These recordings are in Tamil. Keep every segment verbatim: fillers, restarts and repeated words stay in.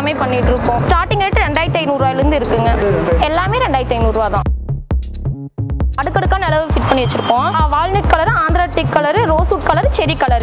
எல்லாமே பண்ணிட்டு இருக்கோம். ஸ்டார்டிங் ரேட் ரெண்டாயிரத்தி ஐநூறு ரூபாயில இருந்து இருக்குங்க. எல்லாமே ரெண்டாயிரத்தி ஐநூறு ரூபாய் தான். அடுக்கடுக்கா நிலவு ஃபிட் பண்ணி வச்சிருக்கோம். Walnut colour, Andhra teak colour, rosewood colour, cherry colour.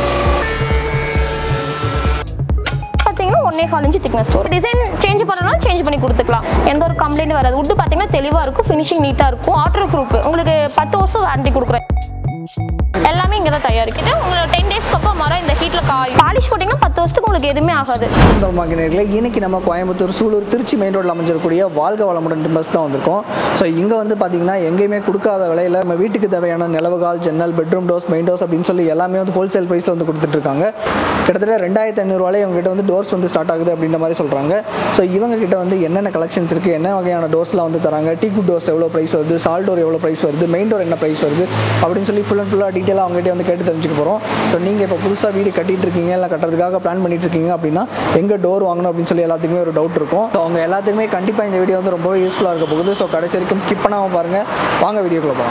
பாத்தீங்கன்னா ஒன்னே கால் இன்ச் திக்னஸ் வரும். டிசைன் சேஞ்ச் பண்ணலாம், சேஞ்ச் பண்ணி கொடுத்துக்கலாம். எந்த ஒரு கம்ப்ளைண்ட் வராது. வுட் பாத்தீங்கன்னா தெளிவா இருக்கும், ஃபினிஷிங் நீட்டா இருக்கும். Water proof. உங்களுக்கு பத்து வருஷம் வாரண்டி கொடுக்குறேன். எல்லாமே இங்க தான் தயாரிக்குது. உங்களுக்கு டென் டேஸ் பக்கம் மரம் இந்த ஹீட்ல காயும். பாலிஷ் போட்டீங்கன்னா பத்து வருஷத்துக்கு உங்களுக்கு எதுவுமே ஆகாது. இன்னைக்கு நம்ம கோயம்புத்தூர், சூலூர், திருச்சி மெயின் ரோட்ல அமைஞ்சிருக்கக்கூடிய வால்க வளமுடன் டிம்பர்ஸ் தான் வந்திருக்கோம். ஸோ இங்கே வந்து பார்த்தீங்கன்னா எங்கேயுமே கொடுக்காத விலையில் நம்ம வீட்டுக்கு தேவையான நிலவுகால், ஜன்னல், பெட்ரூம் டோர்ஸ், மெயின் டோர்ஸ் அப்படின்னு சொல்லி எல்லாமே வந்து ஹோல்சேல் ப்ரைஸில் வந்து கொடுத்துட்ருக்காங்க. கிட்டத்தட்ட ரெண்டாயிரத்தி ஐநூறுவாலே இவங்ககிட்ட வந்து டோர்ஸ் வந்து ஸ்டார்ட் ஆகுது அப்படின்ற மாதிரி சொல்கிறாங்க. ஸோ இவங்க கிட்ட வந்து என்னென்ன கலெக்ஷன்ஸ் இருக்குது, என்ன வகையான டோர்ஸ்லாம் வந்து தராங்க, டீக் டோர்ஸ் எவ்வளோ ப்ரைஸ் வருது, சால் டோர் எவ்வளோ ப்ரைஸ் வருது, மெயின் டோர் என்ன ப்ரைஸ் வருது அப்படின்னு சொல்லி ஃபுல் அண்ட் ஃபுல்லாக டீட்டெயிலாக அவங்ககிட்ட வந்து கேட்டு தெரிஞ்சுக்க போகிறோம். ஸோ நீங்கள் இப்போ புதுசாக வீடு கட்டிட்டு இருக்கீங்க, இல்லை கட்டுறதுக்காக பிளான் பண்ணிட்டு இருக்கீங்க அப்படின்னா எங்கே டோர் வாங்கணும் அப்படின்னு சொல்லி எல்லாத்துக்குமே ஒரு டவுட் இருக்கும். ஸோ அவங்க எல்லாத்துக்குமே கண்டிப்பாக இந்த வீடியோ வந்து ரொம்பவே யூஸ்ஃபுல்லாக இருக்க போகுது. ஸோ கடைசி வரைக்கும் ஸ்கிப் பண்ணாமல் பாருங்கள். வாங்க வீடியோக்குள்ள போகலாம்.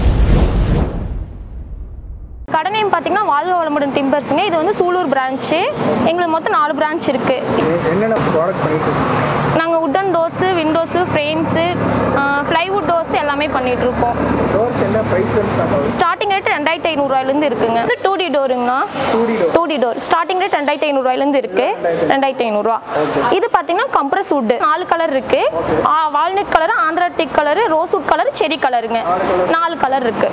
கடை நேம் பார்த்தீங்கன்னா வால்க வளமுடன் டிம்பர்ஸுங்க. இது வந்து சூலூர் பிரான்ச்சு. எங்களுக்கு மொத்தம் நாலு பிரான்ச் இருக்குது. என்னென்ன ப்ராடக்ட் பண்ணிட்டு நாங்கள் wooden doors, windows, frames, plywood doors எல்லாமே பண்ணிட்டு இருக்கோம். டோர்ஸ் என்ன ப்ரைஸ் ஸ்டார்டிங் ரேட் ரெண்டாயிரத்தி ஐநூறுரூவாயிலேருந்து இருக்குங்க. இது டூ டி டோருங்கண்ணா. Two D door starting rate ரெண்டாயிரத்தி ஐநூறுரூவாயிலேருந்து இருக்கு. ரெண்டாயிரத்தி ஐநூறுரூவா. இது பார்த்தீங்கன்னா கம்ப்ரஸ் வுட் நாலு கலர் இருக்கு. Walnut colour, Andhra teak colour, rosewood colour, cherry கலருங்க. நாலு கலர் இருக்கு.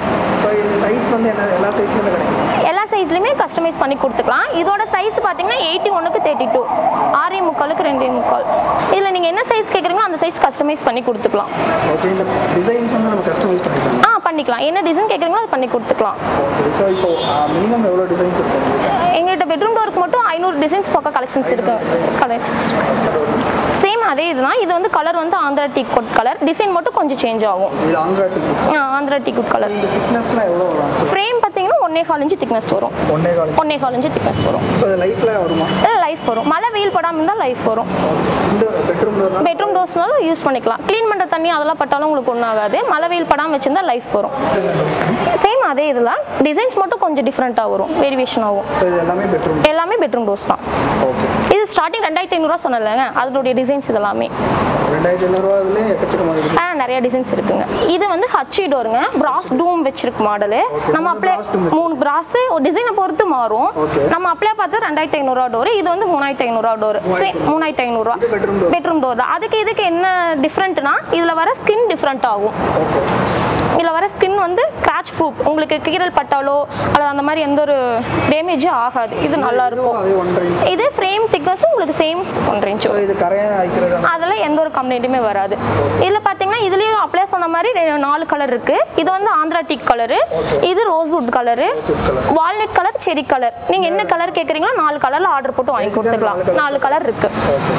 எல்லா சைஸ்லையுமே கஸ்டமைஸ் பண்ணி கொடுத்துக்கலாம். இதோட சைஸ் பார்த்தீங்கன்னா எயிட்டி ஒன்னுக்கு தேர்ட்டி டூ, ஆறே முக்காலுக்கு ரெண்டே முக்கால். இதில் நீங்கள் என்ன சைஸ் கேட்குறீங்களோ அந்த சைஸ் கஸ்டமைஸ் பண்ணி கொடுத்துக்கலாம். ஓகே, இந்த டிசைன்ஸ் வந்து நம்ம கஸ்டமைஸ் பண்ணிக்கலாம். ஆ பண்ணிக்கலாம். என்ன டிசைன் கேட்குறீங்களோ அது பண்ணி கொடுத்துக்கலாம். ஓகே, ஸோ இப்போ மினிமம் எவ்வளோ டிசைன்ஸ் இருக்கு? எங்கள்கிட்ட பெட்ரூம் டோருக்கு மட்டும் ஐநூறு டிசைன்ஸ் பக்கம் கலெக்ஷன்ஸ் இருக்கு. கலெக்ஷன்ஸ் சேம் அதே இதுதான். இது வந்து கலர் வந்து Andhra teak coat colour. Design மட்டும் கொஞ்சம் சேஞ்ச் ஆகும். இது ஆந்திரா டீக். ஆ ஆந்திரா டீக் கோட் கலர். இந்த திக்னஸ்லாம் எவ்வளோ வரும்? ஃப்ரேம் பார்த்தீங்கன்னா ஒன்னே கால் இன்ச் திக்னஸ் வரும். ஒன்னே கால் ஒன்னே கால் இன்ச் திக்னஸ் வரும். ஸோ இது லைஃப்ல வருமா? இல்லை லைஃப் வரும். மழை வெயில் படாமல் இருந்தால் லைஃப் வரும். இந்த பெட்ரூம் டோர் பெட்ரூம் டோர்ஸ்னாலும் யூஸ் பண்ணிக்கலாம். க்ளீன் பண்ணுற தண்ணி அதெல்லாம் பட்டாலும் உங்களுக்கு ஒன்றும் ஆகாது. மழை வெயில் படாமல் வச்சிருந்தா லைஃப் வரும். சேம் அதே இதில் டிசைன்ஸ் மட்டும் கொஞ்சம் டிஃப்ரெண்ட்டாக வரும், வேரியேஷன் ஆகும். ஸோ இது எல்லாமே பெட்ரூம் எல்லாமே பெட்ரூம் டோர்ஸ் தான். ஓகே, இது ஸ்டார்டிங் ரெண்டாயிரத்தி ஐநூறுரூவா சொன்னலங்க, அதனுடைய டிசைன்ஸ் இதெல்லாமே ரெண்டாயிரத்தி ஐநூறுரூவாதுலேயே எக்கச்சக்கமாக இருக்குது. ஆ நிறைய டிசைன்ஸ் இருக்குங்க. இது வந்து ஹச்சி டோருங்க. பிராஸ் டூம் வச்சிருக்கு மாடலு. நம்ம அப்ளை மூணு பிராஸ் ஒரு டிசைனை பொறுத்து மாறும். நம்ம அப்ளை பார்த்து ரெண்டாயிரத்தி ஐநூறுரூவா டோர். இது வந்து மூணாயிரத்தி ஐநூறுரூவா டோர். மூணாயிரத்தி ஐநூறுரூவா பெட்ரூம் டோர் தான். அதுக்கு இதுக்கு என்ன டிஃப்ரெண்ட்னா இதில் வர ஸ்கின் டிஃப்ரெண்ட் ஆகும். இதில் வர ஸ்கின் வந்து கிராச் ப்ரூஃப். உங்களுக்கு கீரல் பட்டாலோ அல்லது அந்த மாதிரி எந்த ஒரு டேமேஜும் ஆகாது. இது நல்லா இருக்கும். இது ஃப்ரேம் திக்னஸும் உங்களுக்கு சேம் ஒன்றரை இன்ச்சு. அதெல்லாம் எந்த ஒரு கம்ப்ளைண்ட்டுமே வராது. இதில் பார்த்தீங்கன்னா இதுலேயும் அப்ளை சொன்ன மாதிரி நாலு கலர் இருக்கு. இது வந்து ஆந்திரா டீக் கலரு, இது rosewood colour, walnut colour, cherry colour. நீங்கள் என்ன கலர் கேட்குறீங்களோ நாலு கலரில் ஆர்டர் போட்டு வாங்கி கொடுத்துக்கலாம். நாலு கலர் இருக்கு.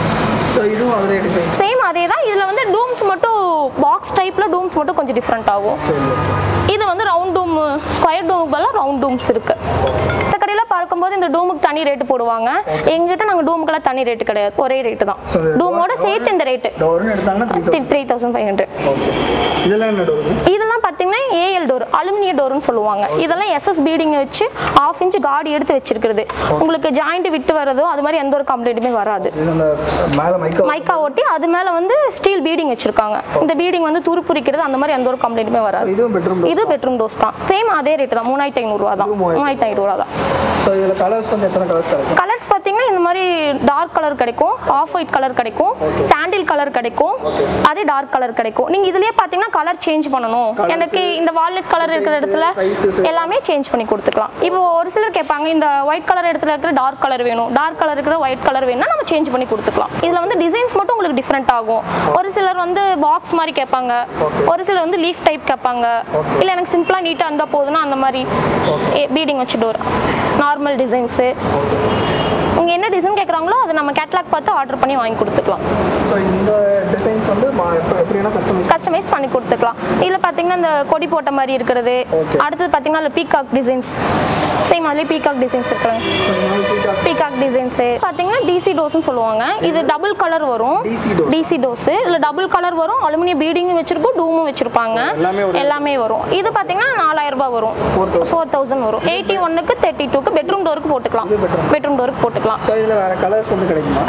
சேம் அதே தான். இதில் வந்து டூம்ஸ் மட்டும் பாக்ஸ் டைப்பில் டூம்ஸ் மட்டும் கொஞ்சம் டிஃப்ரெண்ட் ஆகும். இது வந்து ரவுண்ட் டூம், ஸ்கொயர் டூமுக்கு பதிலாக ரவுண்ட் டூம்ஸ் இருக்கு. இந்த கடையில் பார்க்கும்போது இந்த டூமுக்கு தனி ரேட்டு போடுவாங்க. எங்கிட்ட நாங்கள் டூமுக்கெல்லாம் தனி ரேட்டு கிடையாது, ஒரே ரேட்டு தான். டூமோட சேர்த்து இந்த rate three thousand five hundred. இதெல்லாம் பார்த்தீங்கன்னா ஏஎல் டோர், அலுமினிய டோர்னு சொல்லுவாங்க. இதெல்லாம் எஸ்எஸ் பீடிங் வச்சு ஹாஃப் இன்ச் கார்டு எடுத்து வச்சிருக்கிறது. உங்களுக்கு ஜாயிண்ட் விட்டு வரதோ அது மாதிரி எந்த ஒரு கம்ப்ளைண்ட்டுமே வராது. மைக்கா ஒட்டி அது மேலே வந்து ஸ்டீல் பீடிங் வச்சிருக்காங்க. இந்த பீடிங் வந்து துருப்புரிக்கிறது அந்த மாதிரி எந்த ஒரு கம்ப்ளைண்ட்டுமே வராது. இது பெட்ரூம் டோர்ஸ் தான். சேம் அதே ரேட் தான். மூணாயிரத்தி ஐநூறுரூவா தான். மூணாயிரத்தி ஐநூறுரூவா தான். கலர்ஸ் பார்த்தீங்கன்னா இந்த மாதிரி டார்க் கலர் கிடைக்கும், ஆஃப் ஒயிட் கலர் கிடைக்கும், சாண்டில் கலர் கிடைக்கும், அதே டார்க் கலர் கிடைக்கும். நீங்க இதுலயே பார்த்தீங்கன்னா கலர் சேஞ்ச் பண்ணணும், எனக்கு இந்த வால்நட் கலர் இருக்கிற இடத்துல எல்லாமே சேஞ்ச் பண்ணி கொடுத்துக்கலாம். இப்போ ஒரு சிலர் கேட்பாங்க இந்த ஒயிட் கலர் இடத்துல இருக்கிற டார்க் கலர் வேணும், டார்க் கலர் இருக்கிற ஒயிட் கலர் வேணும்னா நம்ம சேஞ்ச் பண்ணி கொடுத்துக்கலாம். இதுல வந்து டிசைன்ஸ் மட்டும் உங்களுக்கு டிஃப்ரெண்ட் ஆகும். ஒரு சிலர் வந்து பாக்ஸ் மாதிரி கேட்பாங்க, ஒரு சிலர் வந்து லீஃப் டைப் கேட்பாங்க, இல்லை எனக்கு சிம்பிளா நீட்டா இருந்தா போதும்னா அந்த மாதிரி பீடிங் வச்சு டோர், நார்மல் டிசைன்ஸு உங்க என்ன டிசைன் கேக்குறாங்களோ அதை நம்ம கேட்டலாக் பார்த்து ஆர்டர் பண்ணி வாங்கி கொடுத்துக்கலாம். சோ இந்த டிசைன்ஸ் வந்து எப்படினா கஸ்டமைஸ் கஸ்டமைஸ் பண்ணி கொடுத்துக்கலாம். இதுல பாத்தீங்கன்னா இந்த கொடி போட்ட மாதிரி இருக்குது. அடுத்து பாத்தீங்கன்னா இந்த பீகாக் டிசைன்ஸ், சேம் அதே பீகாக் டிசைன்ஸ் இருக்குங்க. பீகாக் டிசைன்ஸ் பாத்தீங்கன்னா டிசி டோஸ்னு சொல்லுவாங்க. இது டபுள் கலர் வரும். டிசி டோஸ் இதுல டபுள் கலர் வரும், அலுமினியம் பீடிங்கும் வச்சிருக்கும், டூமும் வச்சிருப்பாங்க, எல்லாமே வரும். இது பாத்தீங்கன்னா நாலாயிரம் ரூபாய் வரும், ஃபோர் தௌசண்ட் வரும். எயிட்டி ஒன்னுக்கு தேர்ட்டி டூக்கு பெட்ரூம் டோருக்கு போட்டுக்கலாம். பெட்ரூம் டோருக்கு போட்டுக்கலாம். சோ இதுல வேற கலர்ஸ் வந்து கிடைக்குமா? ஆ கலர்ஸ்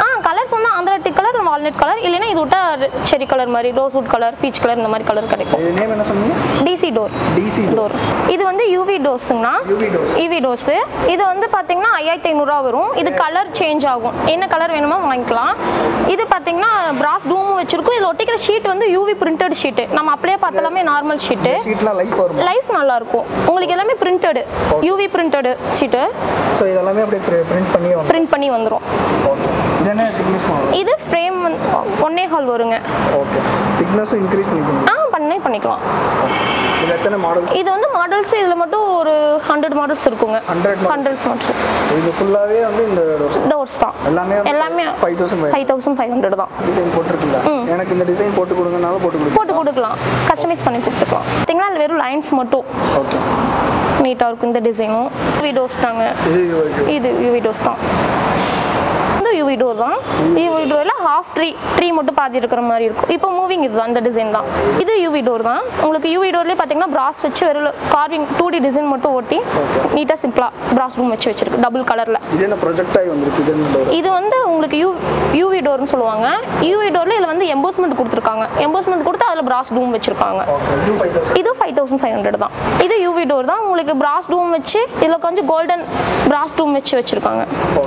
கலர்ஸ் வந்து Andhra teak colour, walnut colour, இல்லைன்னா இது விட்டா செரி கலர் மாதிரி, ரோஸ்வுட் கலர், பீச் கலர் இந்த மாதிரி கலர் கிடைக்கும். இது நேம் என்ன சொன்னீங்க? DC door. DC door. இது வந்து யூவி டோர்ஸ்ங்கண்ணா. UV door. UV doors. இது வந்து பார்த்தீங்கன்னா ஐயாயிரத்தி ஐநூறுரூவா வரும். இது கலர் சேஞ்ச் ஆகும், என்ன கலர் வேணுமோ வாங்கிக்கலாம். இது பார்த்தீங்கன்னா பிராஸ் டூமும் வச்சிருக்கும். இதில் ஒட்டிக்கிற ஷீட் வந்து யூவி பிரிண்டட் ஷீட். நம்ம அப்படியே பார்த்தலாமே நார்மல் ஷீட்டு. ஷீட்லாம் லைஃப் வரும். லைஃப் நல்லா இருக்கும். உங்களுக்கு எல்லாமே printed, UV printed sheet. So இதெல்லாமே அப்படியே பிரிண்ட் பண்ணி பிரிண்ட் பண்ணி வந்துடும். இது என்ன திக்னஸ் வரும்? இது ஃப்ரேம் ஒன்னே ஹால் வருங்க. ஓகே. திக்னஸும் இன்க்ரீஸ் பண்ணிக்கலாம். ஆ பண்ணே பண்ணிக்கலாம். இது எத்தனை மாடல்ஸ்? இது வந்து மாடல்ஸ் இதில் மட்டும் ஒரு ஹண்ட்ரட் மாடல்ஸ் இருக்குங்க. ஹண்ட்ரட் ஹண்ட்ரட்ஸ் மட்டும். இது ஃபுல்லாகவே வந்து இந்த டோர்ஸ் டோர்ஸ் தான். எல்லாமே எல்லாமே five thousand five thousand five hundred தான். டிசைன் போட்டுருக்கீங்களா? எனக்கு இந்த டிசைன் போட்டு கொடுங்கனாலும் போட்டு கொடுங்க. போட்டு கொடுக்கலாம், கஸ்டமைஸ் பண்ணி கொடுத்துக்கலாம். பார்த்தீங்கன்னா அதில் வெறும் லைன்ஸ் மட்டும் ஓகே நீட்டாக இருக்கும். இந்த டிசைனும் யூவி டோர்ஸ் தாங்க. இது யூவி டோர்ஸ் தான். இது யூவி டோர் தான். யூவி டோரில் ஹாஃப் ட்ரீ ட்ரீ மட்டும் பாதி இருக்கிற மாதிரி இருக்கும். இப்போ மூவிங் இது அந்த டிசைன் தான். இது யூவி டோர் தான். உங்களுக்கு யூவி டோர்லேயே பார்த்தீங்கன்னா பிராஸ் வச்சு வெறும் கார்விங் டூ டி டிசைன் மட்டும் ஓட்டி நீட்டாக சிம்பிளாக பிராஸ் ரூம் வச்சு வச்சிருக்கு டபுள் கலரில். இது என்ன ப்ரொஜெக்ட் ஆகி வந்திருக்கு? இது என்ன டோர்? இது வந்து உங்களுக்கு யூ யூவி டோர்னு சொல்லுவாங்க. யூவி டோரில் இதில் வந்து எம்போஸ்மெண்ட் கொடுத்துருக்காங்க. எம்போஸ்மெண்ட் கொடுத்து அதில் பிராஸ் டூம் வச்சிருக்காங்க. இது ஃபைவ் தௌசண்ட் ஃபைவ் ஹண்ட்ரட் தான். இது யூவி டோர் தான். உங்களுக்கு பிராஸ் டூம் வச்சு இதில் கொஞ்சம் கோல்டன் பிராஸ் டூம் வச்சு வச்சிருக்காங்க.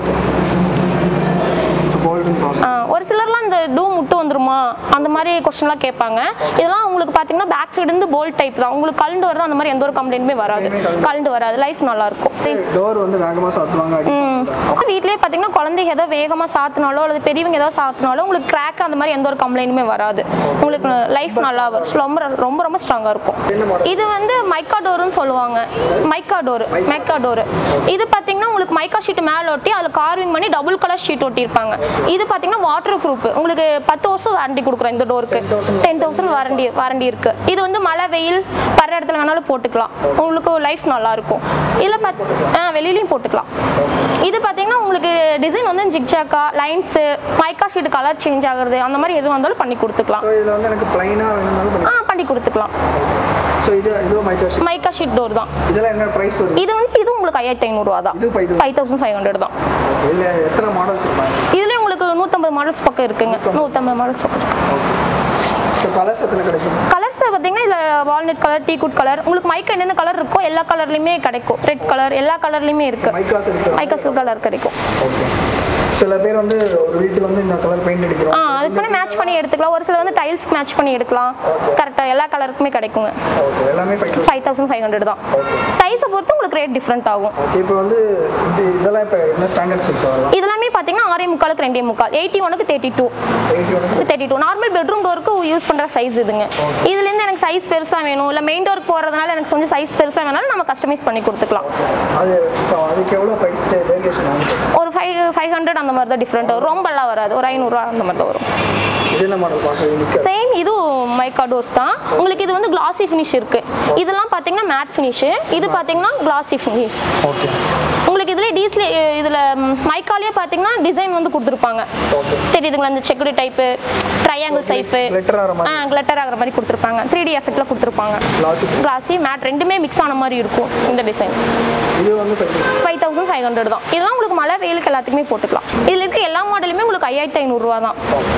ஒரு சிலர்லாம் இந்த டூம் முட்டு வந்துருமா அந்த மாதிரி கொஸ்டின்லாம் கேட்பாங்க. இதெல்லாம் உங்களுக்கு பார்த்தீங்கன்னா பேக் சைடு இருந்து போல்ட் டைப் தான். உங்களுக்கு கலண்டு வருது அந்த மாதிரி எந்த ஒரு கம்ப்ளைண்ட்டுமே வராது. கலண்டு வராது. லைஃப் நல்லா இருக்கும். டோர் வந்து வேகமாக சாத்துவாங்க. வீட்லயே பார்த்தீங்கன்னா குழந்தைங்க ஏதோ வேகமாக சாத்தினாலோ அல்லது பெரியவங்க ஏதோ சாத்தினாலோ உங்களுக்கு கிராக் அந்த மாதிரி எந்த ஒரு கம்ப்ளைண்ட்டுமே வராது. உங்களுக்கு லைஃப் நல்லா வரும். ரொம்ப ரொம்ப ரொம்ப ஸ்ட்ராங்காக இருக்கும். இது வந்து மைக்கா டோர்னு சொல்லுவாங்க. மைக்கா டோர் மைக்கா டோர் இது பார்த்தீங்கன்னா உங்களுக்கு மைக்கா ஷீட் மேலே ஒட்டி அதில் கார்விங் பண்ணி டபுள் கலர் ஷீட் ஒட்டியிருப்பாங்க. இது பார்த்தீங்கன்னா வாட்டர் ப்ரூஃப். உங்களுக்கு பத்து வருஷம் வாரண்டி கொடுக்குறோம் இந்த டோருக்கு. டென் தௌசண்ட் வாரண்டி வாரண்டி இருக்கு. இது வந்து மழை வெயில் பர இடத்துல வேணாலும் போட்டுக்கலாம். உங்களுக்கு லைஃப் நல்லா இருக்கும். இல்லை பார்த்து ஆ வெளியிலையும் போட்டுக்கலாம். இது பார்த்தீங்கன்னா உங்களுக்கு டிசைன் வந்து ஜிக்ஜாக்கா lines mica sheet colour change ஆகுறது அந்த மாதிரி எது வந்தாலும் பண்ணி கொடுத்துக்கலாம். இதில் வந்து எனக்கு ப்ளைனா வேணும்னாலும் ஆ பண்ணி கொடுத்துக்கலாம். ஸோ இது இது mica sheet mica sheet door தான். இதெல்லாம் என்ன பிரைஸ் வரும்? இது வந்து இது உங்களுக்கு ஐயாயிரத்தி ஐநூறுரூவா தான். இது ஃபைவ் தௌசண்ட் ஃபைவ் ஹண்ட்ரட் தான். இதில் எத்தனை மாடல்ஸ் இருப்பாங்க? இதுலேயே உங்களுக்கு நூற்றம்பது மாடல்ஸ் பக்கம் இருக்குங்க. நூற்றம்பது மாடல்ஸ் பக்கம் இருக்கு. கலர்ஸ் எத்தனை கிடைக்கும்? கலர்ஸ் பார்த்தீங்கன்னா இதில் வால்நட் கலர், டீக்குட் கலர், உங்களுக்கு மைக்கா என்னென்ன கலர் இருக்கோ எல்லா கலர்லையுமே கிடைக்கும். ரெட் கலர் எல்லா கலர்லையுமே இருக்கு. மைக்காஸ் இருக்கு. மைக்காஸ் கலர் கிடைக்கும். ஓகே. சில பேர் வந்து ஒரு வீட்டுக்கு வந்து இந்த கலர் பெயிண்ட் அடிக்கிறோம். ஆ அதுக்கு பண்ணி மேட்ச் பண்ணி எடுத்துக்கலாம். ஒரு சிலர் வந்து டைல்ஸ்க்கு மேட்ச் பண்ணி எடுக்கலாம். கரெக்டாக எல்லா கலருக்குமே கிடைக்குங்க. ஓகே. எல்லாமே ஃபைவ் தௌசண்ட் ஃபைவ் ஹண்ட்ரட் தான். சைஸை பொறுத்து உங்களுக்கு ரேட் டிஃப்ரெண்ட் ஆகும். இப்போ வந்து இது இதெல்லாம் இப்போ என்ன ஸ்டாண்டர்ட் சைஸ் ஆகலாம்? இதெல்லாமே பார்த்தீங்கன்னா ஆறே முக்காலுக்கு ரெண்டே முக்கால், எயிட்டி ஒனுக்கு thirty two thirty two normal bedroom டோருக்கு யூஸ் பண்ணுற சைஸ் இதுங்க. இதுலேருந்து எனக்கு சைஸ் பெருசாக வேணும், இல்லை மெயின் டோருக்கு போகிறதுனால எனக்கு கொஞ்சம் சைஸ் பெருசாக வேணாலும் நம்ம கஸ்டமைஸ் பண்ணி கொடுத்துக்கலாம். அது அதுக்கு எவ்வளோ ப்ரைஸ் வேரியேஷன் ஆகும்? ஒரு ஃபைவ் ஃபைவ் ஹண்ட்ரட் அந்த மாதிரி தான் டிஃப்ரெண்ட் வரும். ரொம்பலாம் வராது. ஒரு ஐநூறுரூவா அந்த மாதிரி தான் வரும். இது என்ன மாடல் பார்க்க? சேம் இதுவும் மைக்கா டோர்ஸ் தான். உங்களுக்கு இது வந்து கிளாசி ஃபினிஷ் இருக்கு. இதெல்லாம் பார்த்தீங்கன்னா மேட் ஃபினிஷ். இது பார்த்தீங்கன்னா கிளாசி ஃபினிஷ். ஓகே. உங்களுக்கு இதுல டீஸ்ல இதுல மைக்காலயே பார்த்தீங்கன்னா டிசைன் வந்து கொடுத்துருப்பாங்க. தெரியுதுங்களா? இந்த செக்குடு டைப்பு ட்ரையாங்கிள் சைஃப் ஆ கிளட்டர் ஆகிற மாதிரி கொடுத்துருப்பாங்க. த்ரீ டி எஃபெக்ட்ல கொடுத்துருப்பாங்க. கிளாசி மேட் ரெண்டுமே மிக்ஸ் ஆன மாதிரி இருக்கும் இந்த டிசைன். இது வந்து ஃபைவ் தௌசண்ட் ஃபைவ் ஹண்ட்ரட் தான். இதெல்லாம் உங்களுக்கு மழை வெயிலுக்கு எல்லாத்துக்குமே போட்டுக்கலாம். இதில் இருக்க எல்லா மாடலுமே உங்களுக்கு ஐயாயிரத்தி ஐநூறுரூவா தான்.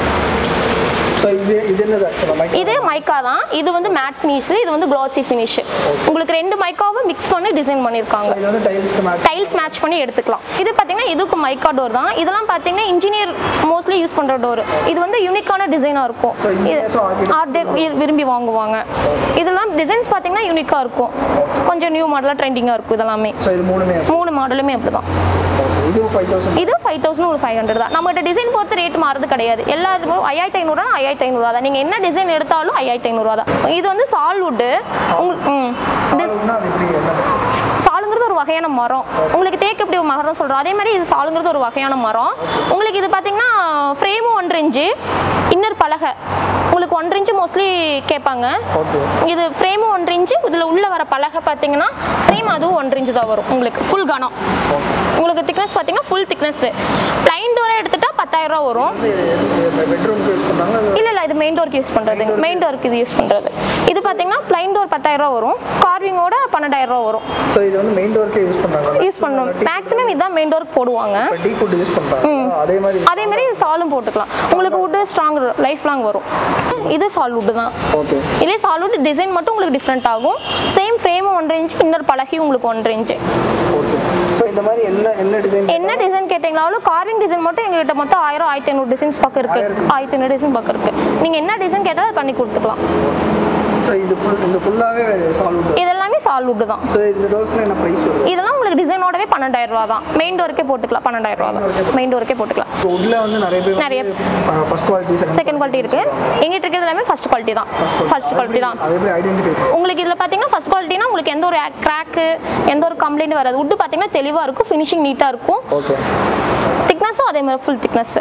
இது மைக்கா தான். இது வந்து மேட் ஃபினிஷ், இது வந்து கிளாசி ஃபினிஷ். உங்களுக்கு ரெண்டு மைக்காவும் மிக்ஸ் பண்ணி டிசைன் பண்ணிருக்காங்க. டைல்ஸ் மேட்ச் பண்ணி எடுத்துக்கலாம். இது பாத்தீங்கன்னா இதுக்கு மைக்கா டோர் தான். இதெல்லாம் பாத்தீங்கன்னா இன்ஜினியர் மோஸ்ட்லி யூஸ் பண்ற டோர். இது வந்து யூனிக்கான டிசைனா இருக்கும். ஆர்ட் விரும்பி வாங்குவாங்க. இதெல்லாம் டிசைன்ஸ் பாத்தீங்கன்னா யூனிக்கா இருக்கும். கொஞ்சம் நியூ மாடலா ட்ரெண்டிங்கா இருக்கும். இதெல்லாமே மூணு மாடலுமே அப்படிதான். இது ஃபைவ் தௌசண்ட் ஒரு ஃபைவ் ஹண்ட்ரட் தான். நம்மகிட்ட டிசைன் பொறுத்து ரேட் மாறுறது கிடையாது. எல்லாத்துக்கும் ஐயாயிரத்தி ஐநூறுரூவா ஐயாயிரத்தி ஐநூறுரூவா தான். நீங்கள் என்ன டிசைன் எடுத்தாலும் ஐயாயிரத்தி ஐநூறுரூவா தான். இது வந்து சால்வுட்டு. சாலுங்கிறது ஒரு வகையான மரம். உங்களுக்கு தேக்கு எப்படி ஒரு மரம் சொல்கிறோம் அதே மாதிரி இது சாலுங்கிறது ஒரு வகையான மரம். உங்களுக்கு இது பார்த்தீங்கன்னா ஃப்ரேமும் ஒன்றரை இன்ச்சு, இன்னர் பலகை உங்களுக்கு ஒன்றரை இன்ச்சு மோஸ்ட்லி கேட்பாங்க. இது ஃப்ரேமும் ஒன்றரை இன்ச்சு, இதில் உள்ள வர பலகை பார்த்தீங்கன்னா சேம் அதுவும் ஒன்றரை இன்ச்சு தான் வரும். உங்களுக்கு ஃபுல் கனம். உங்களுக்கு திக்னஸ் பார்த்தீங்கன்னா ஃபுல் திக்னஸ். பிளைன் டோரை எடுத்துட்டா பத்து பத்தாயிரம் ரூபா வரும். பெட்ரூம்க்கு யூஸ் பண்றாங்க? இல்ல இல்ல இது மெயின் டோருக்கு யூஸ் பண்றது. மெயின் டோருக்கு இது யூஸ் பண்றது. இது பாத்தீங்கன்னா ப்ளைன் டோர் பத்தாயிரம் ரூபா வரும். கார்விங்கோட பன்னெண்டாயிரம் ரூபா வரும். சோ இது வந்து மெயின் டோருக்கு யூஸ் பண்றாங்க. யூஸ் பண்ணோம். மேக்ஸिमम இதான் மெயின் டோருக்கு போடுவாங்க. டீக் வுட் யூஸ் பண்றாங்க. அதே மாதிரி அதே மாதிரி சாலும் போட்டுக்கலாம். உங்களுக்கு வுட் ஸ்ட்ராங் லைஃப் லாங் வரும். இது சால் வுட் தான். ஓகே. இல்ல சால் வுட் டிசைன் மட்டும் உங்களுக்கு டிஃபரண்ட் ஆகும். சேம் ஃப்ரேம் ஒன்றரை இன்ச், இன்னர் பலகை உங்களுக்கு ஒன்றரை இன்ச். ஓகே. சோ இந்த மாதிரி என்ன என்ன டிசைன் என்ன டிசைன் கேட்டீங்களாலும் கார்விங் டிசைன் மட்டும் எங்ககிட்ட மொத்தம் ஆயிரம் ஆயிரத்தி ஐநூறு டிசைன்ஸ் பக்கம் இருக்கு. ஆயிரத்தி ஐநூறு டிசைன் பக்கம் இருக்கு. நீங்க என்ன டிசைன் கேட்டாலும் பண்ணி கொடுத்துக்கலாம். சோ இது ஃபுல் இந்த ஃபுல்லாவே சால் வுட். இதெல்லாம் சால் வுட் தான். சோ இந்த டோர்ஸ்ல என்ன பிரைஸ் வரும்? இதெல்லாம் உங்களுக்கு டிசைனோடவே பன்னெண்டாயிரம் ரூபாய் தான். மெயின் டோருக்கே போட்டுக்கலாம். பன்னெண்டாயிரம் ரூபாய் தான். மெயின் டோருக்கே போட்டுக்கலாம். சோ வுட்ல வந்து நிறைய பேர் நிறைய ஃபர்ஸ்ட் குவாலிட்டி செகண்ட் குவாலிட்டி இருக்கு. எங்கிட்ட இருக்கிறது எல்லாமே ஃபர்ஸ்ட் குவாலிட்டி தான். ஃபர்ஸ்ட் குவாலிட்டி தான். அதை எப்படி ஐடென்டிஃபை? உங்களுக்கு இதுல பாத்தீங்கன்னா ஃபர்ஸ்ட் குவாலிட்டினா உங்களுக்கு எந்த ஒரு கிராக் எந்த ஒரு கம்ப்ளைண்ட் வராது. வுட் பாத்தீங்கன்னா தெளிவா இருக்கும். ஃபினிஷிங் நீட்டா இருக்கும். ஓகே. திக்னஸும் அதே மாதிரி ஃபுல் திக்னஸ்.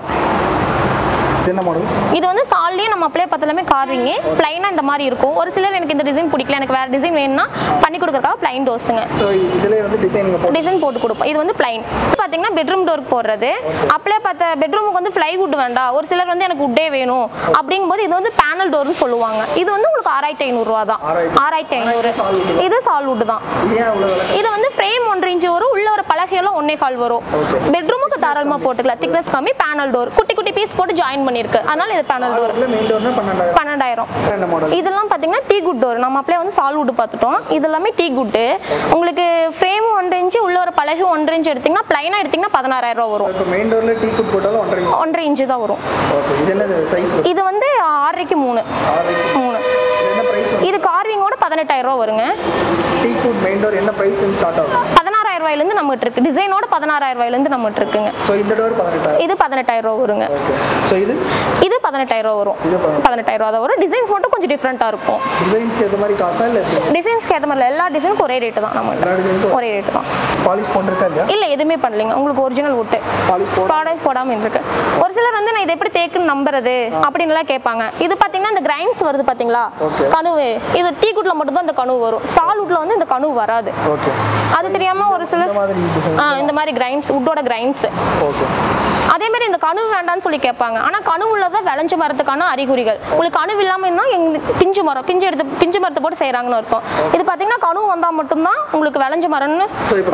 என்ன மாடல்? இது வந்து சால்லே நம்ம அப்ளை பத்தலமே கார்விங் ப்ளைனா இந்த மாதிரி இருக்கும். ஒரு சிலர் எனக்கு இந்த டிசைன் பிடிக்கல, எனக்கு வேற டிசைன் வேணும்னா பண்ணி கொடுக்கறதுக்காக ப்ளைன் டோர்ஸ்ங்க. சோ இதுலயே வந்து டிசைன் போட்டு டிசைன் போட்டு கொடுப்போம். இது வந்து ப்ளைன். பாத்தீங்கன்னா பெட்ரூம் டோருக்கு போடுறது. அப்ளை பார்த்த பெட்ரூமுக்கு வந்து ஃப்ளை வுட் வேண்டாம், ஒரு சிலர் வந்து எனக்கு வுட்டே வேணும் அப்படிங்கும்போது இது வந்து பேனல் டோர்னு சொல்லுவாங்க. இது வந்து உங்களுக்கு ஆறாயிரத்தி ஐநூறு ரூபா தான். ஆறாயிரத்தி ஐநூறு. இது சால் வுட் தான். இது வந்து ஃப்ரேம் ஒன்றரை இன்ச் வரும். உள்ள ஒரு பலகையெல்லாம் ஒன்னே கால் வரும். பெட்ரூமுக்கு தாராளமா போட்டுக்கலாம். திக்னஸ் கம்மி. பேனல் டோர் குட்டி குட்டி பீஸ் போட்டு ஜாயின் பண்ணிருக்கு. அதனால இது பேனல் டோர். மெயின் டோர்னா பன்னெண்டாயிரம். இதெல்லாம் பாத்தீங்கன்னா டீக் வுட் டோர். நம்ம அப்படியே வந்து சால் வுட் பார்த்துட்டோம். இதெல்லாமே டீக் வுட். உங்களுக்கு ஃப்ரேம் ஒன்றரை இன்ச் உள்ள ஒரு பலகை ஒன்றரை இன்ச் எடுத்தீங்கன்னா ப்ளைனா எடுத்தீங்கன்னா பதினாறாயிரம் ரூபாய் வரும். இப்போ மெயின் டோர்ல டீக் வுட் போட்டாலும் ஒன்றரை இன்ச் ஒன்றரை இன்ச் தான் வரும். ஓகே. இது என்ன சைஸ்? இது வந்து ஆறரைக்கு மூணு. ஆறரைக்கு மூணு. என்ன பிரைஸ்? இது கார்விங்கோட பதினெட்டாயிரம் ரூபாய் வருங்க. டீக் வுட் மெயின் டோர் என்ன பிரைஸ்ல ஸ்டார்ட் ஆகும்? பதினாறாயிரம் ரூபாயில இருந்து நம்மகிட்ட இருக்கு. டிசைனோட பதினாறாயிரம் ரூபாயில இருந்து நம்மகிட்ட இருக்குங்க. சோ இந்த டோர் பதினெட்டாயிரம். இது பதினெட்டாயிரம் ரூபாய் வருங்க. ஓகே. சோ இது இது பதினெட்டாயிரம் ரூபாய் வரும். இது பதினெட்டாயிரம் ரூபாய் தான் வரும். டிசைன்ஸ் மட்டும் கொஞ்சம் டிஃபரண்டா இருக்கும். டிசைன்ஸ்க்கு ஏத்த மாதிரி காசா இல்ல? டிசைன்ஸ்க்கு ஏத்த மாதிரி எல்லா டிசைனுக்கும் ஒரே ரேட் தான். நம்ம எல்லா டிசைனுக்கும் ஒரே ரேட் தான். பாலிஷ் போட்டுருக்கா இல்லையா? இல்ல எதுவுமே பண்ணலங்க. உங்களுக்கு ஒரிஜினல் வுட். பாலிஷ் போட பாலிஷ் போடாம இருக்கு. ஒரு சிலர் வந்து நான் இதை எப்படி தேக்குன்னு நம்புறது அப்படின்னு எல்லாம் கேட்பாங்க. இது பாத்தீங்கன்னா இந்த கிரைன்ஸ் வருது பாத்தீங்களா? கணுவு. இது டீ குட்ல மட்டும் தான் இந்த கணுவு வரும். சால் வுட்ல வந்து இந்த கணுவு வராது. ஓகே. அது தெரியாம ஒரு சிலர் இந்த மாதிரி கிரைன்ஸ் வுட்டோட கிரைன்ஸ். ஓகே. அதே மாதிரி இந்த கணுவு வேண்டாம்னு சொல்லி கேட்பாங்க. ஆனா கணுவுள்ளதான் விளைஞ்ச மரத்துக்கான அறிகுறிகள். உங்களுக்கு கணுவு இல்லாம இருந்தா பிஞ்சு மரம் பிஞ்சு எடுத்து பிஞ்சு மரத்தை போட்டு செய்யறாங்கன்னு இருக்கும். இது பாத்தீங்கன்னா கணுவு வந்தா மட்டும்தான் உங்களுக்கு விளைஞ்ச மரம்னு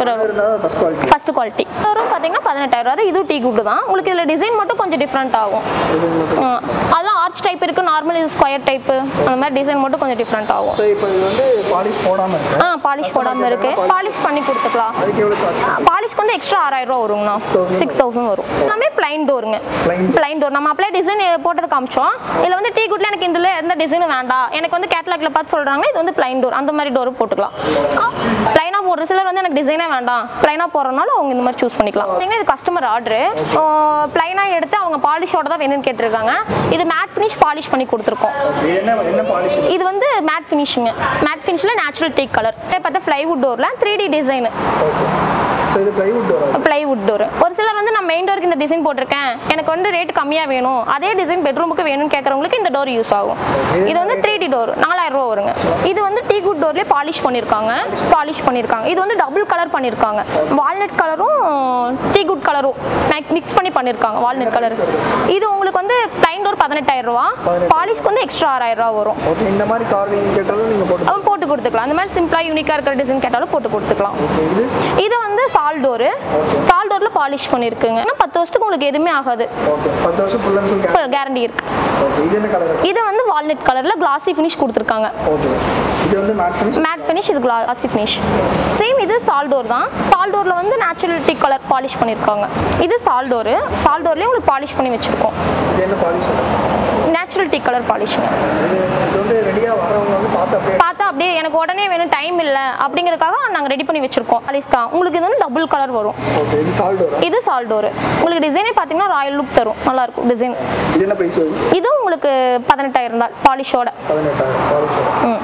ஃபர்ஸ்ட் குவாலிட்டி. வரும் பாத்தீங்கன்னா பதினெட்டாயிரம் ரூபாய். இது டீ குட் தான். உங்களுக்கு இதுல டிசைன் மட்டும் கொஞ்சம் டிஃபரெண்ட் ஆகும். அதெல்லாம் ஆர்ச் டைப் இருக்கு, நார்மல் இது ஸ்கொயர் டைப். அந்த மாதிரி டிசைன் மட்டும் கொஞ்சம் டிஃபரெண்ட் ஆகும். சோ இப்போ இது வந்து பாலிஷ் போடாம இருக்கு. ஆ பாலிஷ் போடாம இருக்கு. பாலிஷ் பண்ணி கொடுத்துக்கலாம். அதுக்கு எவ்வளவு காஸ்ட்? பாலிஷ்க்கு வந்து எக்ஸ்ட்ரா ஆறாயிரம் ரூபாய் வருங்கண்ணா. சிக்ஸ் தௌசண்ட் வரும். எல்லாமே ப்ளைன் டோருங்க. Plain door. நம்ம அப்படியே டிசைன் போட்டது காமிச்சோம். இதுல வந்து டீ குட்ல எனக்கு இதுல எந்த டிசைனும் வேண்டாம், எனக்கு வந்து கேட்டலாக்ல பார்த்து சொல்றாங்க இது வந்து ப்ளைன் டோர், அந்த மாதிரி டோர் போட்டுக்கலாம். ப்ளைனா போடுற சிலர் வந்து எனக்கு டிசைனே வேண்டாம், ப்ளைனா போறனால அவங்க இந்த மாதிரி சூஸ் பண்ணிக்கலாம். இது கஸ்டமர் ஆர்டர். ப்ளைனா எடுத்து அவங்க பாலிஷோட தான் வேணும்னு கேட்டிருக்காங்க. இது மேட் ஃபினிஷ் பாலிஷ் பண்ணி கொடுத்துருக்கோம். என்ன என்ன பாலிஷ்? இது வந்து மேட் ஃபினிஷிங். மேட் ஃபினிஷ்ல நேச்சுரல் டீக் கலர். பார்த்தா ஃப்ளைவுட் டோர்ல த்ரீ டி டிசைன். சோ இது ப்ளைவுட் டோர். Plywood door. ஒரு சிலர் வந்து நான் மெயின் டோருக்கு இந்த டிசைன் போட்டிருக்கேன், எனக்கு வந்து ரேட் கம்மியா வேணும், அதே டிசைன் பெட்ரூமுக்கு வேணும்னு கேட்கறவங்களுக்கு இந்த டோர் யூஸ் ஆகும். இது வந்து த்ரீ டி டோர். நாலாயிரம் ரூபாய் வருங்க. இது வந்து டீ குட் டோர்லயே பாலிஷ் பண்ணிருக்காங்க. பாலிஷ் பண்ணிருக்காங்க. இது வந்து டபுள் கலர் பண்ணிருக்காங்க. வால்நட் கலரும் டீ குட் கலரும் மிக்ஸ் பண்ணி பண்ணிருக்காங்க. Walnut colour. இது உங்களுக்கு வந்து ப்ளைன் டோர் பதினெட்டாயிரம் ரூபாய். பாலிஷ்க்கு வந்து எக்ஸ்ட்ரா ஆறாயிரம் ரூபாய் வரும். ஓகே. இந்த மாதிரி கார்விங் கேட்டாலும் நீங்க போட்டு அவன் போட்டு கொடுத்துக்கலாம். அந்த மாதிரி சிம்பிளா யூனிக்கா இருக்கிற டிசைன் கேட்டாலும் போட்டு கொடுத்துக்கலாம். இது வந்து சால் டோர். சால் டோர்ல பாலிஷ் பண்ணிருக்குங்க. பத்து வருஷத்துக்கு உங்களுக்கு எதுவுமே ஆகாது. ஓகே. பத்து வருஷம் ஃபுல் அண்ட் ஃபுல் கேரண்டி இருக்கு. ஓகே. இது என்ன கலர்? இது வந்து வால்நட் கலர்ல கிளாசி ஃபினிஷ் கொடுத்திருக்காங்க. ஓகே. இது வந்து மேட் ஃபினிஷ். Matte finish. இது கிளாசி ஃபினிஷ். சேம் இது சால் டோர் தான். சால் டோர்ல வந்து நேச்சுரல் டீ கலர் பாலிஷ் பண்ணிருக்காங்க. இது சால் டோர். சால் டோர்லயே உங்களுக்கு பாலிஷ் பண்ணி வச்சிருக்கோம். இது என்ன பாலிஷ்? நேச்சுரல் டீ கலர் பாலிஷ்ங்க. இது இது வந்து ரெடியா வரவங்க வந்து பார்த்து அப்படியே பார்த்தா அப்படியே எனக்கு உடனே வேணும் டைம் இல்ல அப்படிங்கறதுக்காக நாங்க ரெடி பண்ணி வச்சிருக்கோம். பாலிஷ் தான். உங்களுக்கு இது வந்து டபுள் கலர் வரும். ஓகே. இது சால் டோர். இது சால் டோர். உங்களுக்கு டிசைனே பாத்தீங்கன்னா ராயல் லுக் தரும். நல்லா இருக்கும் டிசைன். இது என்ன பிரைஸ் வருது? இது உங்களுக்கு பதினெட்டாயிரம் தான் பாலிஷோட. பதினெட்டாயிரம் பாலிஷோட. ம்.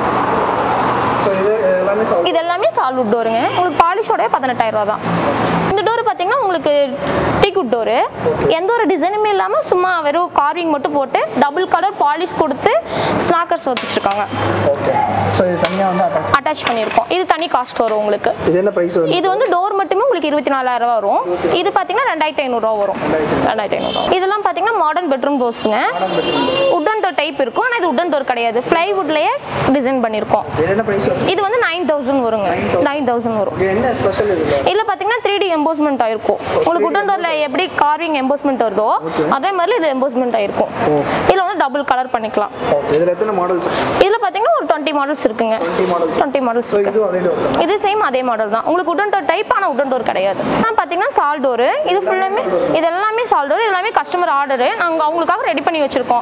சோ இது எல்லாமே சால். இது எல்லாமே சால் வுட் டோருங்க. உங்களுக்கு பாலிஷோட பதினெட்டாயிரம் ரூபாய் தான். இந்த டோர் பாத்தீங்கன்னா உங்களுக்கு டீக் வுட் டோர். எந்த ஒரு டிசைனுமே இல்லாம சும்மா வெறும் கார்விங் மட்டும் போட்டு டபுள் கலர் பாலிஷ் கொடுத்து ஸ்நாக்கர்ஸ் வச்சிருக்காங்க. ஓகே. ஸோ இது தனியாக வந்து அட்டாச் அட்டாச் பண்ணியிருக்கோம். இது தனி காஸ்ட் வரும் உங்களுக்கு. இது என்ன ப்ரைஸ் வரும்? இது வந்து டோர் மட்டுமே உங்களுக்கு இருபத்தி நாலாயிரம் ரூபா வரும். இது பார்த்தீங்கன்னா ரெண்டாயிரத்தி ஐநூறுரூவா வரும். ரெண்டாயிரத்தி ஐநூறுரூவா. இதெல்லாம் பார்த்தீங்கன்னா மாடர்ன் பெட்ரூம் டோர்ஸுங்க. உட்டன் டோர் டைப் இருக்கும். ஆனால் இது உட்டன் டோர் கிடையாது. ஃப்ளைவுட்லேயே டிசைன் பண்ணியிருக்கோம். இது வந்து நைன் தௌசண்ட் வருங்க. நைன் தௌசண்ட் வரும். என்ன ஸ்பெஷல் இதில் பார்த்தீங்கன்னா த்ரீ டி எம்போஸ்மெண்ட் ஆயிருக்கும். உங்களுக்கு உட்டன் டோரில் எப்படி கார்விங் எம்போஸ்மெண்ட் வருதோ அதே மாதிரி இது எம்போஸ்மெண்ட் ஆயிருக்கும். இதில் வந்து டபுள் கலர் பண்ணிக்கலாம். இதில் எத்தனை மாடல்ஸ்? இதில் பார்த்தீங்கன்னா ஒரு டுவெண்ட்டி மாடல்ஸ் இருக்குங்க. டுவெண்ட்டி மாடல்ஸ் இருக்கு. இது சேம் அதே மாடல் தான். உங்களுக்கு உட்டன் டோர் டைப், ஆனால் உட்டன் டோர் கிடையாது. நான் பார்த்தீங்கன்னா சால் டோர். இது ஃபுல்லாமே இது எல்லாமே சால் டோர். எல்லாமே கஸ்டமர் ஆர்டரு. நாங்கள் அவங்களுக்காக ரெடி பண்ணி வச்சிருக்கோம்.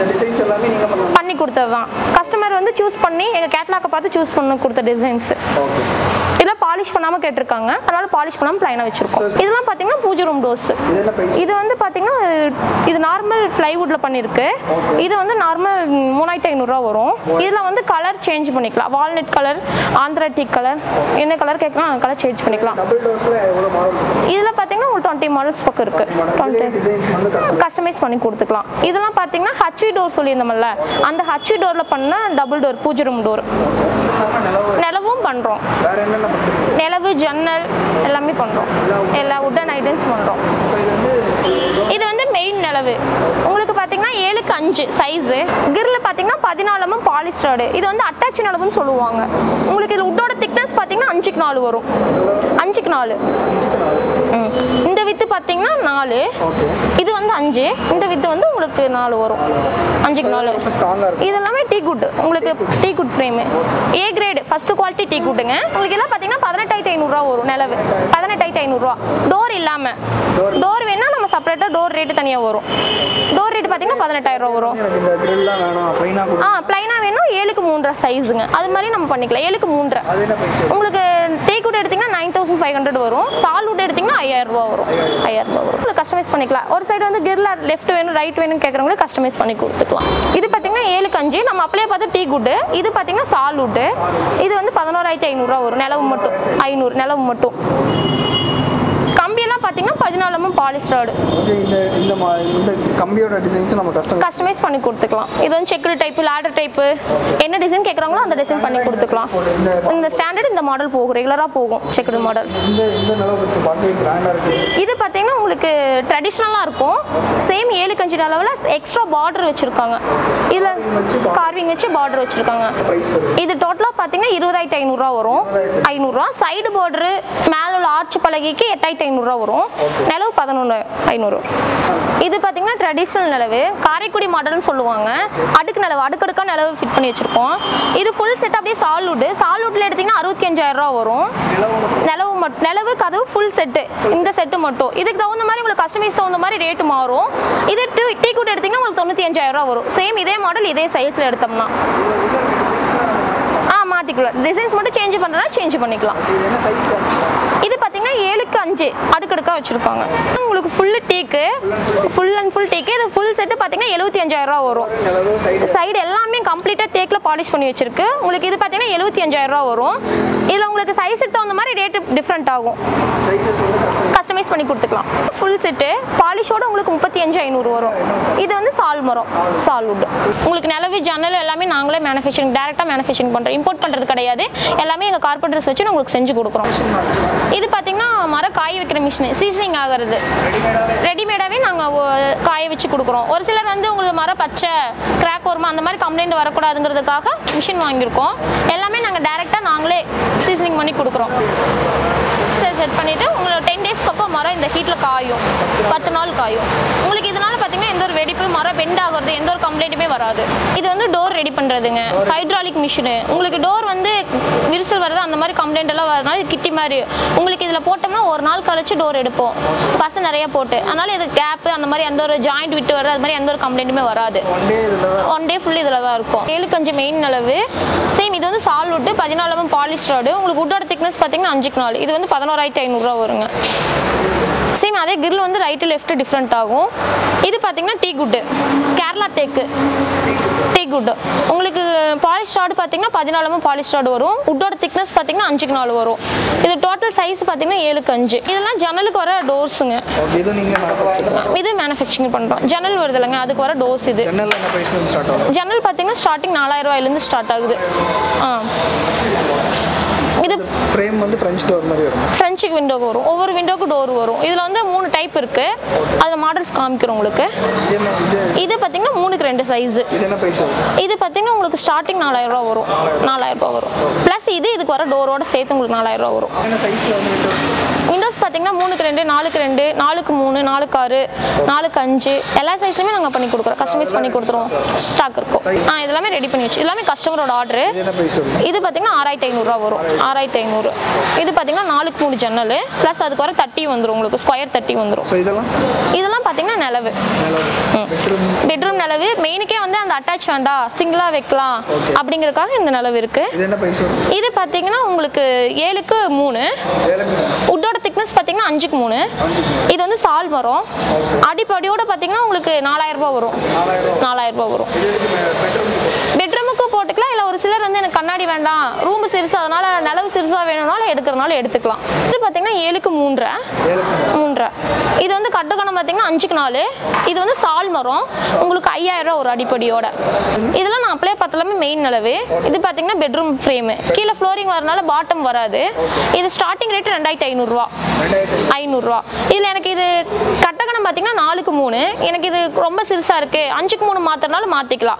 பண்ணி கொடுத்தது தான். கஸ்டமர் வந்து சூஸ் பண்ணி எங்கள் கேட்லாக்கை பார்த்து சூஸ் பண்ணி கொடுத்த டிசைன்ஸ். இதெல்லாம் பாலிஷ் பண்ணாமல் கேட்டிருக்காங்க. அதனால பாலிஷ் பண்ணாமல் பிளைனாக வச்சிருக்கோம். இதெல்லாம் பார்த்தீங்கன்னா பூஜை ரூம் டோர்ஸ். இது வந்து பார்த்தீங்கன்னா இது நார்மல் ஃப்ளைவுட்ல பண்ணிருக்கு. இது வந்து நார்மல் மூணாயிரத்தி ஐநூறுரூவா வரும். இதில் வந்து கலர் சேஞ்ச் பண்ணிக்கலாம். Walnut colour, Andhra teak colour, என்ன கலர் கேட்கலாம் அந்த கலர் சேஞ்ச் பண்ணிக்கலாம். இதில் பார்த்தீங்கன்னா ஒரு டுவெண்ட்டி மாடல்ஸ் பக்கம் இருக்கு. டுவெண்ட்டி கஸ்டமைஸ் பண்ணி கொடுத்துக்கலாம். இதெல்லாம் பார்த்தீங்கன்னா ஹச்வி டோர் சொல்லியிருந்தோம்ல, அந்த ஹச்வி டோரில் பண்ண டபுள் டோர் பூஜை ரூம் டோர். நிலவும் பண்ணுறோம். நிலவு, ஜன்னல் எல்லாமே பண்ணுறோம். எல்லா உட்டன் ஐட்டம்ஸ் பண்ணுறோம். இது வந்து மெயின் நிலவு. உங்களுக்கு பார்த்தீங்கன்னா ஏழுக்கு அஞ்சு சைஸு. கிரில் பார்த்தீங்கன்னா பதினாலமும் பாலிஸ்டர்டு. இது வந்து அட்டாச் நிலவுன்னு சொல்லுவாங்க. உங்களுக்கு இதில் உட்டோட திக்னஸ் பார்த்தீங்கன்னா அஞ்சுக்கு நாலு வரும். அஞ்சுக்கு நாலு. இந்த வித்து பார்த்தீங்கன்னா நாலு. இது வந்து அஞ்சு. இந்த வித்து வந்து உங்களுக்கு நாலு வரும். அஞ்சுக்கு நாலு. இது எல்லாமே டீ குட். உங்களுக்கு teak wood frame A grade first quality teak குட்டுங்க. உங்களுக்கு எல்லாம் பார்த்தீங்கன்னா பதினெட்டாயிரத்தி ஐநூறுரூவா வரும். நிலவு பதினெட்டாயிரத்தி ஐநூறுரூவா. டோர் இல்லாமல். டோர் வேணா நம்ம செப்பரேட்டாக டோர் ரேட்டு தனியாக வரும். டோர் ரேட்டு பார்த்தீங்கன்னா பதினெட்டாயிரம் ரூபா வரும். ஆ பிளைனா வேணும். ஏழுக்கு மூன்றரை சைஸுங்க. அது மாதிரி நம்ம பண்ணிக்கலாம். ஏழுக்கு மூன்றரை. உங்களுக்கு டேக் வுட் எடுத்தீங்கன்னா நைன் தௌசண்ட் ஃபைவ் ஹண்ட்ரட் வரும். சால் வுட் எடுத்தீங்கன்னா ஐயாயிரம் ரூபா வரும். ஐயாயிரம் ரூபா வரும். உங்களுக்கு கஸ்டமைஸ் பண்ணிக்கலாம். ஒரு சைடு வந்து கிரில் லெஃப்ட் வேணும் ரைட் வேணும்னு கேட்குறவங்களுக்கு கஸ்டமைஸ் பண்ணி கொடுத்துக்கலாம். இது பார்த்தீங்கன்னா ஏழுக்கு அஞ்சு. நம்ம அப்படியே பார்த்து டீ குட்டு. இது பார்த்தீங்கன்னா சால் வுட்டு. இது வந்து பதினோராயிரத்தி ஐநூறுரூவா வரும். நிலவு மட்டும் ஐநூறு நிலவு மட்டும். கம்பியெல்லாம் பார்த்தீங்கன்னா பதினாலமும் பாலிஸ்டர்டு. இந்த கம்பியோட டிசைன்ஸ் நம்ம கஸ்டமைஸ் பண்ணி கொடுத்துக்கலாம். இது வந்து செக்குடு டைப்பு, லேடர் டைப்பு, என்ன டிசைன் கேட்குறாங்களோ அந்த டிசைன் பண்ணி கொடுத்துக்கலாம். இந்த ஸ்டாண்டர்ட் இந்த மாடல் போகும், ரெகுலராக போகும் செக்குடு மாடல். இது பார்த்தீங்கன்னா உங்களுக்கு ட்ரெடிஷ்னலாக இருக்கும். சேம் ஏழு கஞ்சி அளவில் எக்ஸ்ட்ரா பார்டர் வச்சுருக்காங்க. இதில் கார்விங் வச்சு பார்டர் வச்சுருக்காங்க. இது டோட்டலாக பார்த்தீங்கன்னா இருபதாயிரத்தி ஐநூறுரூவா வரும். ஐநூறுரூவா சைடு பார்டரு மேலே உள்ள ஆர்ச் பலகைக்கு எட்டாயிரத்தி ஐநூறுரூவா வரும். நிலவு பதினொன்று ஐநூறு. இது பார்த்தீங்கன்னா ட்ரெடிஷ்னல் நிலவு. காரைக்குடி மாடல்னு சொல்லுவாங்க. அடுக்கு நிலவு அடுக்கடுக்காக நிலவு ஃபிட் பண்ணி வச்சுருக்கோம். இது ஃபுல் செட் அப்படியே சால்வுட். சால்வுட்டில் எடுத்திங்கன்னா அறுபத்தி அஞ்சாயிரம் ரூபா வரும். நிலவு மட்டும் நிலவு கதவு ஃபுல் செட்டு. இந்த செட்டு மட்டும். இதுக்கு தகுந்த மாதிரி உங்களுக்கு கஸ்டமைஸ் தகுந்த மாதிரி ரேட்டு மாறும். இது டீ டீ கூட் எடுத்திங்கன்னா உங்களுக்கு தொண்ணூற்றி அஞ்சாயிரம் ரூபா வரும். சேம் இதே மாடல் இதே சைஸில் எடுத்தோம்னா ஆ மாற்றிக்கலாம். டிசைன்ஸ் மட்டும் சேஞ்ச் பண்ணுறதுனா சேஞ்ச் பண்ணிக்கலாம். இது பார்த்தீங்கன்னா ஏழுக்கு அஞ்சு அடுக்கடுக்காக வச்சுருக்காங்க. உங்களுக்கு ஃபுல்லு டீக்கு ஃபுல் அண்ட் ஃபுல் டீக்கு. இது ஃபுல் செட்டு பார்த்தீங்கன்னா எழுபத்தி அஞ்சாயிரம் ரூபா வரும். சைடு எல்லாமே கம்ப்ளீட்டாக தேக்கில் பாலிஷ் பண்ணி வச்சிருக்கு. உங்களுக்கு இது பார்த்தீங்கன்னா எழுபத்தி அஞ்சாயிரம் ரூபா வரும். இதில் உங்களுக்கு சைஸுக்கு தகுந்த மாதிரி ரேட்டு டிஃப்ரெண்ட் ஆகும். கஸ்டமைஸ் பண்ணி கொடுத்துக்கலாம். ஃபுல் செட்டு பாலிஷோட உங்களுக்கு முப்பத்தி அஞ்சு ஐநூறு வரும். இது வந்து சால் மரம் சால்வுட். உங்களுக்கு நிலவு ஜன்னல் எல்லாமே நாங்களே மேனுஃபேக்சரிங் டேரெக்டாக மேனுஃபேக்சரிங் பண்ணுறோம். இம்போர்ட் பண்ணுறது கிடையாது. எல்லாமே எங்கள் கார்பெண்டர்ஸ் வச்சு உங்களுக்கு செஞ்சு கொடுக்குறோம். இது பார்த்தீங்கன்னா மரம் காய வைக்கிற மிஷின் சீசனிங் ஆகிறது. ரெடிமேடாகவே நாங்கள் காய வச்சு கொடுக்குறோம். ஒரு சிலர் வந்து உங்களுக்கு மரம் பச்சை கிராக் வருமா அந்த மாதிரி கம்ப்ளைண்ட் வரக்கூடாதுங்கிறதுக்காக மிஷின் வாங்கியிருக்கோம். எல்லாமே நாங்கள் டேரெக்டாக நாங்களே சீசனிங் பண்ணி கொடுக்குறோம். சரி செட் பண்ணிவிட்டு உங்களோட டென் டேஸ் பக்கம் மரம் இந்த ஹீட்டில் காயும். பத்து நாள் காயும். உங்களுக்கு இதனால் பார்த்தீங்கன்னா எந்த ஒரு வெடிப்பு மரம் பெண்ட் ஆகிறது எந்த ஒரு கம்ப்ளைண்ட்டுமே வராது. இது வந்து டோர் ரெடி பண்ணுறதுங்க. Hydraulic machine. உங்களுக்கு டோர் வந்து விரிசல் வருது அந்த மாதிரி கம்ப்ளைண்ட் எல்லாம் வரதுனால இது கிட்டி மாதிரி உங்களுக்கு இதில் போட்டோம்னா ஒரு நாள் கழிச்சு டோர் எடுப்போம். பசு நிறைய போட்டு அதனால இது கேப்பு அந்த மாதிரி எந்த ஒரு ஜாயிண்ட் விட்டு வருது அது மாதிரி எந்த ஒரு கம்ப்ளைண்ட்டுமே வராது. ஒன் டே ஃபுல் இதில் தான் இருக்கும். ஏழு கஞ்சி மெயின் அளவு. சேம் இது வந்து சால்வுட்டு பதினாலு பாலிஸ்டர்டு. உங்களுக்கு உட்டோட திக்னஸ் பார்த்தீங்கன்னா அஞ்சுக்கு நாலு. இது வந்து பதினோராயிரத்தி ஐநூறுரூவா வருங்க. சேம் அதே கிரில் வந்து ரைட்டு லெஃப்ட் டிஃப்ரெண்ட் ஆகும். இது பார்த்தீங்கன்னா டீ குட், கேரளா தேக்கு டீ குட். உங்களுக்கு பாலிஷ் ராடு பார்த்தீங்கன்னா பதினாலுமே பாலிஷ் ராடு வரும். உட்டோட திக்னஸ் பார்த்தீங்கன்னா அஞ்சுக்கு நாலு வரும். இது டோட்டல் சைஸ் பார்த்தீங்கன்னா ஏழுக்கு அஞ்சு. இதெல்லாம் ஜன்னலுக்கு வர டோர்ஸுங்க. இது மேனுஃபேக்சரிங் பண்ணுறோம். ஜன்னல் வருது இல்லைங்க, அதுக்கு வர டோர்ஸ். இது ஜன்னல் பார்த்தீங்கன்னா ஸ்டார்டிங் நாலாயிரம் ரூபாயிலேருந்து ஸ்டார்ட் ஆகுது. ஆ இது ஃப்ரேம் வந்து ஃப்ரெஞ்ச் டோர் மாதிரி வரும். ஃப்ரெஞ்ச் விண்டோக்கு வரும். ஒவ்வொரு விண்டோக்கு டோர் வரும். இதில் வந்து மூணு டைப் இருக்கு. அதில் மாடல்ஸ் காமிக்கிறோம் உங்களுக்கு. இது பார்த்தீங்கன்னா மூணுக்கு ரெண்டு சைஸ். இது பார்த்தீங்கன்னா உங்களுக்கு ஸ்டார்டிங் நாலாயிரம் ரூபா வரும். நாலாயிரம் ரூபா வரும். ப்ளஸ் இது இதுக்கு வர டோரோட சேர்த்து உங்களுக்கு நாலாயிரம் ரூபா வரும். விண்டோஸ் பார்த்தீங்கன்னா மூணுக்கு ரெண்டு, நாலுக்கு ரெண்டு, நாலுக்கு மூணு, நாலுக்கு ஆறு, நாலுக்கு அஞ்சு எல்லா சைஸ்லையுமே நாங்கள் பண்ணி கொடுக்குறோம். கஸ்டமைஸ் பண்ணி கொடுத்துருவோம். ஸ்டாக் இருக்கும். ஆ இதெல்லாமே ரெடி பண்ணி வச்சு எல்லாமே கஸ்டமரோட ஆர்டரு. இது பார்த்தீங்கன்னா ஆறாயிரத்தி ஐநூறுரூவா வரும். ஆறாயிரத்தி ஐநூறு. இது பார்த்தீங்கன்னா நாலுக்கு மூணு ஜன்னல் ப்ளஸ் அதுக்கு வர தட்டி வந்துடும். உங்களுக்கு ஸ்கொயர் தட்டி வந்துடும். இதெல்லாம் பார்த்தீங்கன்னா நிலவு, பெட்ரூம் நிலவு. மெயினுக்கே வந்து அந்த அட்டாச் வேண்டாம், சிங்கிளாக வைக்கலாம் அப்படிங்கிறதுக்காக இந்த நிலவு இருக்கு. இது பார்த்தீங்கன்னா உங்களுக்கு ஏழுக்கு மூணு. உட்டோட திக்னஸ் பார்த்தீங்கன்னா அஞ்சுக்கு மூணு. இது வந்து சால் மரம். அடிப்படியோட பார்த்தீங்கன்னா உங்களுக்கு நாலாயிரம் ரூபாய் வரும். நாலாயிரம் ரூபாய் வரும். பெட்ரூமுக்கு போட்டுக்கலாம். இல்லை ஒரு சிலர் வந்து எனக்கு கண்ணாடி வேண்டாம், ரூம் சிறுசு, அதனால நிலவு சிறுசா வேணும்னாலும் எடுக்கிறனால எடுத்துக்கலாம். இது பார்த்தீங்கன்னா ஏழுக்கு மூன்றரை மூன்றரை. இது வந்து கட்டுக்கணம் பார்த்தீங்கன்னா அஞ்சுக்கு நாலு. இது வந்து சால் மரம். உங்களுக்கு ஐயாயிரம் ரூபா ஒரு அடிப்படியோட. இதெல்லாம் நான் அப்படியே பார்த்தலாமே மெயின் நிலவு. இது பார்த்தீங்கன்னா பெட்ரூம் ஃப்ரேமு. கீழே ஃப்ளோரிங் வரனால பாட்டம் வராது. இது ஸ்டார்டிங் ரேட் ரெண்டாயிரத்தி ஐநூறுரூவா. ஐநூறுரூவா. இதில் எனக்கு இது கட்டக்கணம் பார்த்தீங்கன்னா நாலுக்கு மூணு. எனக்கு இது ரொம்ப சிறுசா இருக்கு, அஞ்சுக்கு மூணு மாத்திரனாலும் மாற்றிக்கலாம்.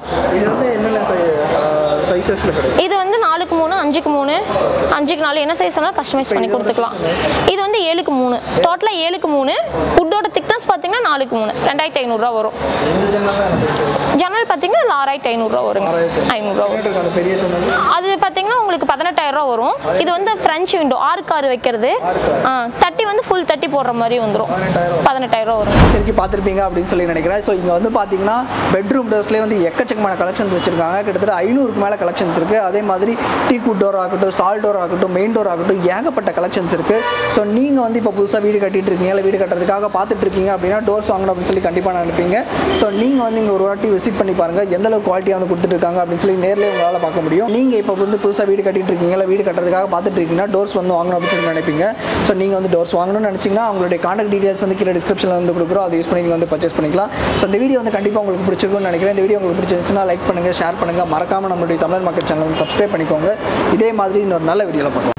இது வந்து நாலுக்கு மூணு, அஞ்சுக்கு மூணு, அஞ்சுக்கு நாலு என்ன சைஸ் வேணாலும் கஸ்டமைஸ் பண்ணி கொடுத்துக்கலாம். இது வந்து ஏழுக்கு மூணு. டோட்டலாக ஏழுக்கு மூணு. உட்டோட திக்னஸ் பார்த்தீங்கன்னா நாலுக்கு மூணு. ரெண்டாயிரத்தி ஐநூறுரூவா வரும். ஜன்னல் பார்த்தீங்கன்னா ஆறாயிரத்தி ஐநூறுரூவா வருங்க. ஐநூறுரூவா வரும். அது பார்த்தீங்கன்னா உங்களுக்கு பதினெட்டாயிரம் ரூபா வரும். இது வந்து ஃப்ரெஞ்ச் விண்டோ ஆறுக்கு ஆறு வைக்கிறது. தட்டி வந்து ஃபுல் தட்டி போடுற மாதிரி வந்துடும். பதினெட்டாயிரம் ரூபா வரும். சரி பார்த்துருப்பீங்க அப்படின்னு சொல்லி நினைக்கிறேன். ஸோ இங்கே வந்து பார்த்தீங்கன்னா பெட்ரூம் டோர்ஸ்லேயே வந்து எக்கச்சக்கமான கலெக்ஷன்ஸ் வச்சிருக்காங்க. கிட்டத்தட்ட ஐநூறுக்கு மேலே கலெக்ஷன்ஸ் இருக்குது. அதே மாதிரி டீக் வுட் டோர் ஆகட்டும், சால் டோர் ஆகட்டும், மெயின் டோர் ஆகட்டும், ஏகப்பட்ட கலெக்ஷன்ஸ் இருக்குது. ஸோ நீங்கள் வந்து இப்போ புதுசாக வீடு கட்டிட்டு இருக்கீங்க, இல்லை வீடு கட்டுறதுக்காக பார்த்துட்டு இருக்கீங்க அப்படின்னா டோர்ஸ் வாங்கணும் அப்படின்னு சொல்லி கண்டிப்பாக நான் நினைப்பீங்க. ஸோ நீங்கள் வந்து இங்கே ஒரு வாட்டி விசிட் பண்ணி பாருங்கள், எந்த அளவுக்கு குவாலிட்டியாக வந்து கொடுத்துட்டு இருக்காங்க அப்படின்னு சொல்லி நேரில் உங்களால் பார்க்க முடியும். நீங்கள் இப்போ வந்து புதுசாக வீடு கட்டிட்டு இருக்கீங்க, இல்லை வீடு கட்டுறதுக்காக பார்த்துட்டு இருக்கீங்கன்னா டோர்ஸ் வந்து வாங்கணும் அப்படின்னு சொல்லி நினைப்பீங்க. ஸோ நீங்கள் வந்து டோர்ஸ் வாங்கணும்னு நினச்சிங்கன்னா அவங்களுடைய கான்டாக்ட் டீடைல்ஸ் வந்து கீழே டிஸ்கிரிப்ஷனில் வந்து கொடுக்குறோம். அதை யூஸ் பண்ணி நீங்கள் வந்து பர்ச்சேஸ் பண்ணிக்கலாம். ஸோ இந்த வீடியோ வந்து கண்டிப்பாக உங்களுக்கு பிடிச்சிருக்கும்னு நினைக்கிறேன். இந்த வீடியோ உங்களுக்கு பிடிச்சிருந்துச்சுன்னா லைக் பண்ணுங்கள், ஷேர் பண்ணுங்கள். மறக்காமல் நம்மளுடைய தமிழன் மார்க்கெட் சேனல் வந்து சப்ஸ்கிரைப் பண்ணிக்கோங்க. இதே மாதிரி இன்னொரு நல்ல வீடியோவில் பார்க்கலாம்.